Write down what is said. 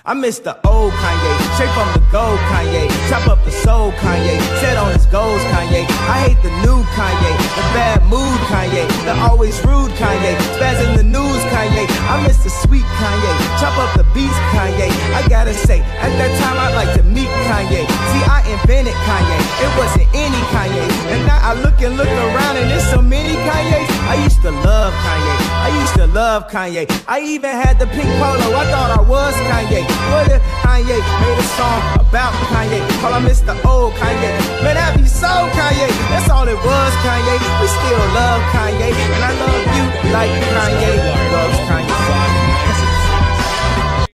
I miss the old Kanye, straight from the gold Kanye. Chop up the soul Kanye, set on his goals Kanye. I hate the new Kanye, the bad mood Kanye, the always rude Kanye, spaz in the news Kanye. I miss the sweet Kanye, chop up the beats Kanye. I gotta say, at that time I'd like to meet Kanye. See, I invented Kanye, it wasn't any Kanye. And now I look around and there's so many Kanyes. I used to love Kanye, I used to love Kanye. I even had the pink polo, I thought I was Kanye. What if Kanye made a song about Kanye? Call I miss the old Kanye. Man, that be so Kanye. That's all it was, Kanye. We still love Kanye, and I love you like Kanye loves Kanye.